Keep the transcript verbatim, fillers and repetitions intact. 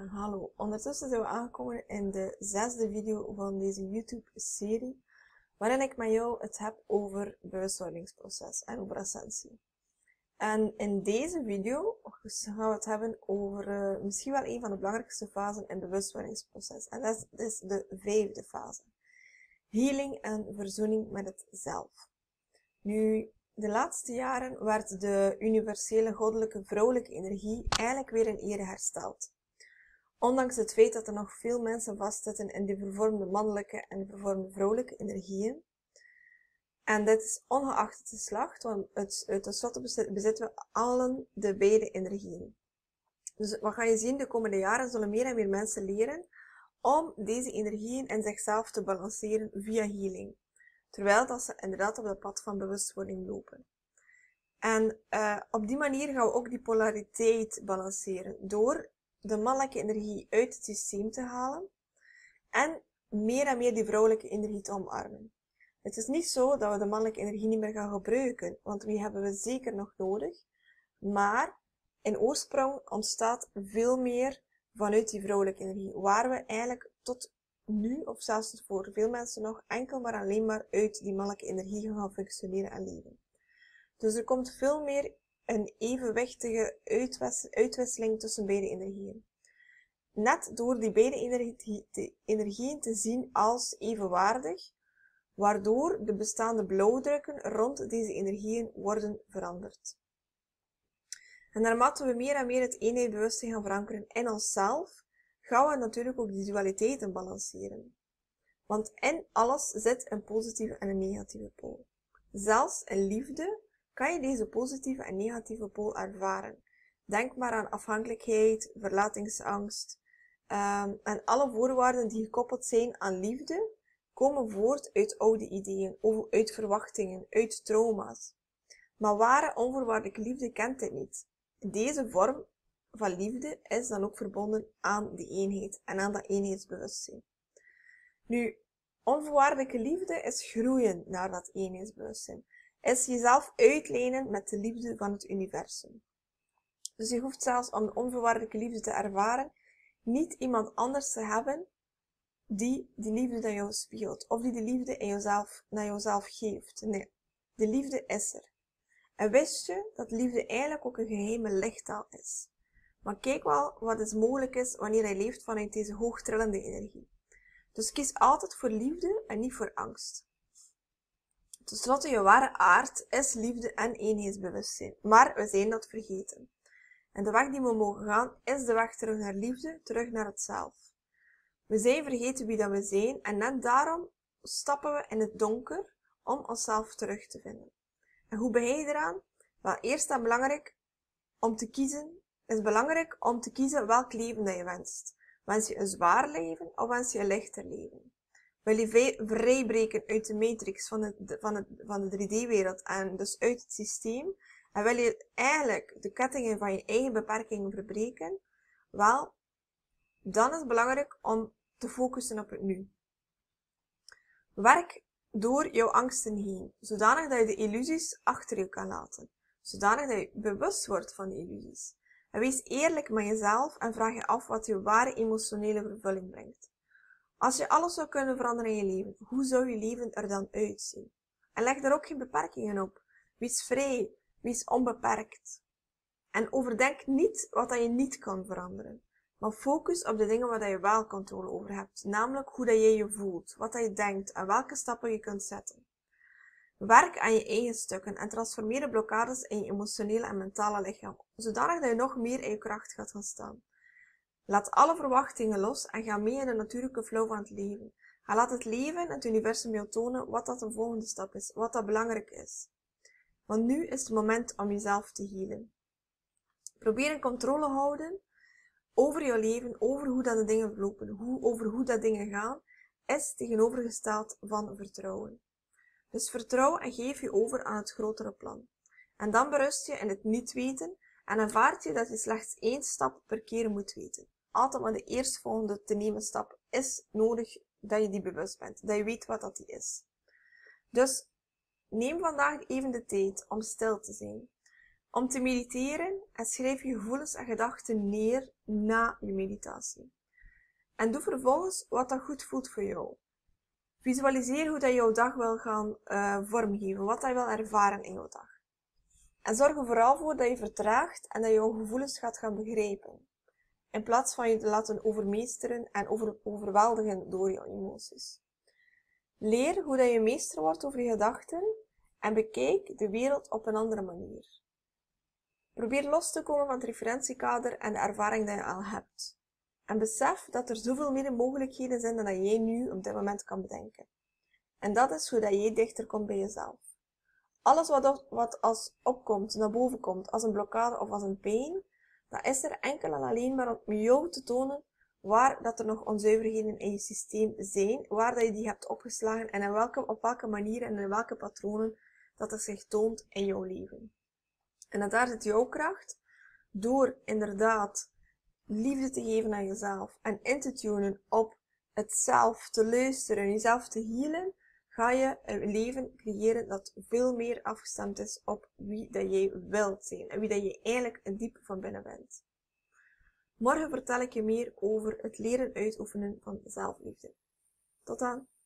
Hallo, ondertussen zijn we aangekomen in de zesde video van deze YouTube-serie, waarin ik met jou het heb over bewustwordingsproces en over ascensie. En in deze video gaan we het hebben over uh, misschien wel een van de belangrijkste fasen in het bewustwordingsproces. En dat is, dat is de vijfde fase. Healing en verzoening met het zelf. Nu, de laatste jaren werd de universele goddelijke vrouwelijke energie eigenlijk weer in ere hersteld. Ondanks het feit dat er nog veel mensen vastzitten in de vervormde mannelijke en de vervormde vrouwelijke energieën. En dit is ongeacht het geslacht, want het, uit tenslotte bezitten we allen de beide energieën. Dus wat ga je zien, de komende jaren zullen meer en meer mensen leren om deze energieën in zichzelf te balanceren via healing. Terwijl dat ze inderdaad op het pad van bewustwording lopen. En uh, op die manier gaan we ook die polariteit balanceren. Door de mannelijke energie uit het systeem te halen. En meer en meer die vrouwelijke energie te omarmen. Het is niet zo dat we de mannelijke energie niet meer gaan gebruiken. Want die hebben we zeker nog nodig. Maar in oorsprong ontstaat veel meer vanuit die vrouwelijke energie. Waar we eigenlijk tot nu, of zelfs voor veel mensen nog, enkel maar alleen maar uit die mannelijke energie gaan functioneren en leven. Dus er komt veel meer een evenwichtige uitwisseling tussen beide energieën. Net door die beide energie, de energieën te zien als evenwaardig, waardoor de bestaande blauwdrukken rond deze energieën worden veranderd. En naarmate we meer en meer het eenheidsbewustzijn gaan verankeren in onszelf, gaan we natuurlijk ook die dualiteiten balanceren. Want in alles zit een positieve en een negatieve pool. Zelfs in liefde kan je deze positieve en negatieve pool ervaren. Denk maar aan afhankelijkheid, verlatingsangst. Um, en alle voorwaarden die gekoppeld zijn aan liefde, komen voort uit oude ideeën, uit verwachtingen, uit trauma's. Maar ware onvoorwaardelijke liefde kent dit niet. Deze vorm van liefde is dan ook verbonden aan die eenheid en aan dat eenheidsbewustzijn. Nu, onvoorwaardelijke liefde is groeien naar dat eenheidsbewustzijn. Is jezelf uitlijnen met de liefde van het universum. Dus je hoeft zelfs om de onvoorwaardelijke liefde te ervaren, niet iemand anders te hebben die die liefde naar jou spiegelt. Of die de liefde in jezelf, naar jezelf geeft. Nee, de liefde is er. En wist je dat liefde eigenlijk ook een geheime lichttaal is? Maar kijk wel wat is mogelijk is wanneer hij leeft vanuit deze hoogtrillende energie. Dus kies altijd voor liefde en niet voor angst. Ten slotte, je ware aard is liefde en eenheidsbewustzijn. Maar we zijn dat vergeten. En de weg die we mogen gaan, is de weg terug naar liefde, terug naar het zelf. We zijn vergeten wie dat we zijn en net daarom stappen we in het donker om onszelf terug te vinden. En hoe ben je eraan? Wel, eerst en belangrijk om te kiezen, is belangrijk om te kiezen welk leven dat je wenst. Wens je een zwaar leven of wens je een lichter leven? Wil je vrijbreken uit de matrix van, het, van, het, van de drie D-wereld en dus uit het systeem? En wil je eigenlijk de kettingen van je eigen beperkingen verbreken? Wel, dan is het belangrijk om te focussen op het nu. Werk door jouw angsten heen, zodanig dat je de illusies achter je kan laten. Zodanig dat je bewust wordt van die illusies. En wees eerlijk met jezelf en vraag je af wat je ware emotionele vervulling brengt. Als je alles zou kunnen veranderen in je leven, hoe zou je leven er dan uitzien? En leg daar ook geen beperkingen op. Wees vrij, wees onbeperkt. En overdenk niet wat je niet kan veranderen. Maar focus op de dingen waar je wel controle over hebt. Namelijk hoe dat je je voelt, wat je denkt en welke stappen je kunt zetten. Werk aan je eigen stukken en transformeer de blokkades in je emotionele en mentale lichaam, zodanig dat je nog meer in je kracht gaat gaan staan. Laat alle verwachtingen los en ga mee in de natuurlijke flow van het leven. En laat het leven, het universum jou tonen wat dat de volgende stap is, wat dat belangrijk is. Want nu is het moment om jezelf te healen. Probeer een controle te houden over jouw leven, over hoe dat de dingen verlopen, hoe, over hoe dat dingen gaan, is tegenovergesteld van vertrouwen. Dus vertrouw en geef je over aan het grotere plan. En dan berust je in het niet weten en ervaart je dat je slechts één stap per keer moet weten. Altijd maar de eerstvolgende te nemen stap is nodig dat je die bewust bent, dat je weet wat dat die is. Dus neem vandaag even de tijd om stil te zijn. om te mediteren en schrijf je gevoelens en gedachten neer na je meditatie. En doe vervolgens wat dat goed voelt voor jou. Visualiseer hoe dat jouw dag wil gaan uh, vormgeven, wat je wil ervaren in jouw dag. En zorg er vooral voor dat je vertraagt en dat je jouw gevoelens gaat gaan begrijpen. In plaats van je te laten overmeesteren en over, overweldigen door jouw emoties. Leer hoe dat je meester wordt over je gedachten en bekijk de wereld op een andere manier. Probeer los te komen van het referentiekader en de ervaring die je al hebt. En besef dat er zoveel meer mogelijkheden zijn dan dat jij nu op dit moment kan bedenken. En dat is hoe dat jij dichter komt bij jezelf. Alles wat, wat als opkomt, naar boven komt, als een blokkade of als een pijn, dat is er enkel en alleen maar om jou te tonen waar dat er nog onzuiverheden in je systeem zijn, waar dat je die hebt opgeslagen en in welke, op welke manieren en in welke patronen dat het zich toont in jouw leven. En daar zit jouw kracht, door inderdaad liefde te geven aan jezelf en in te tunen op het zelf te luisteren, jezelf te healen, ga je een leven creëren dat veel meer afgestemd is op wie dat jij wilt zijn en wie dat je eigenlijk diep van binnen bent. Morgen vertel ik je meer over het leren uitoefenen van zelfliefde. Tot dan!